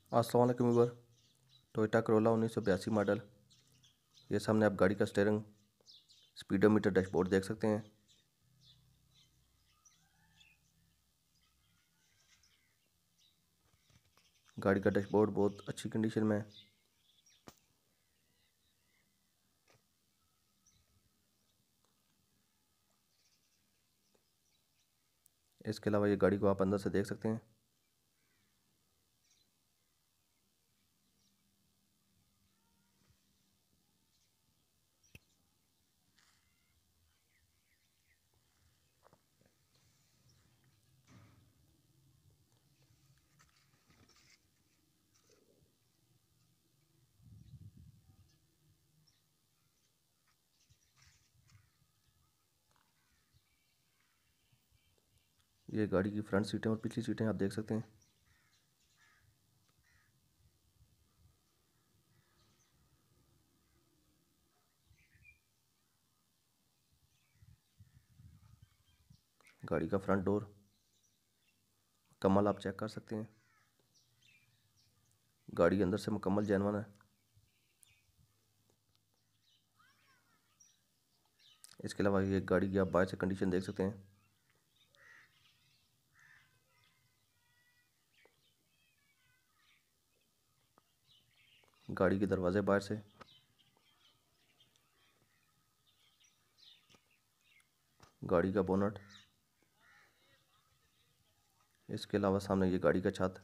अस्सलाम वालेकुम viewer. Toyota Corolla 1982 model. ये सामने आप गाड़ी का स्टीयरिंग, स्पीडोमीटर, डैशबोर्ड देख सकते हैं। गाड़ी का डैशबोर्ड बहुत अच्छी कंडीशन में है। इसके अलावा ये गाड़ी को आप अंदर से देख सकते हैं। ये गाड़ी की फ्रंट सीटें और पिछली सीटें आप देख सकते हैं। गाड़ी का फ्रंट डोर मुकम्मल आप चेक कर सकते हैं। गाड़ी अंदर से मुकम्मल जेन्युइन है। इसके अलावा ये गाड़ी की आप बाहर से कंडीशन देख सकते हैं। गाड़ी के दरवाजे बाहर से, गाड़ी का बोनट, इसके अलावा सामने ये गाड़ी का छत।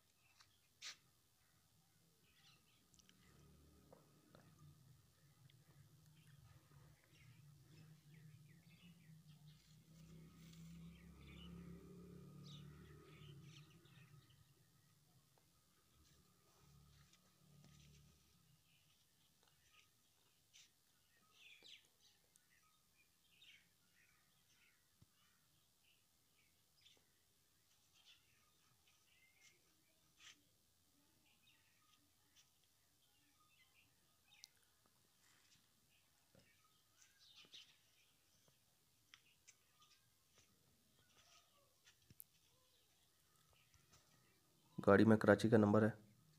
गाड़ी में कराची का नंबर है।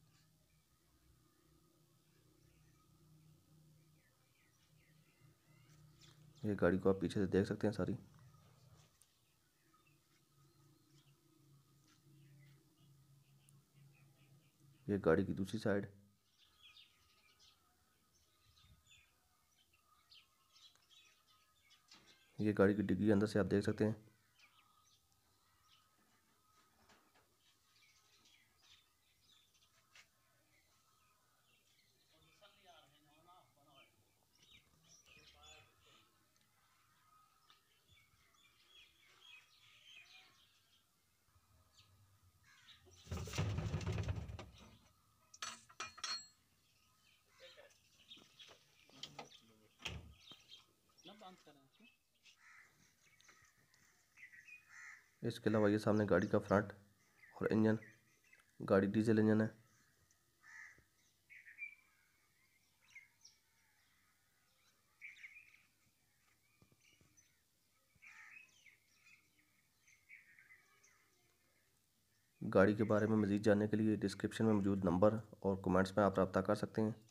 ये गाड़ी को आप पीछे से देख सकते हैं सारी। ये गाड़ी की दूसरी साइड। ये गाड़ी की डिग्गी अंदर से आप देख सकते हैं। इसके अलावा ये सामने गाड़ी का फ्रंट और इंजन। गाड़ी डीजल इंजन है। गाड़ी के बारे में मज़ीद जानने के लिए डिस्क्रिप्शन में मौजूद नंबर और कमेंट्स में आप रब्ता कर सकते हैं।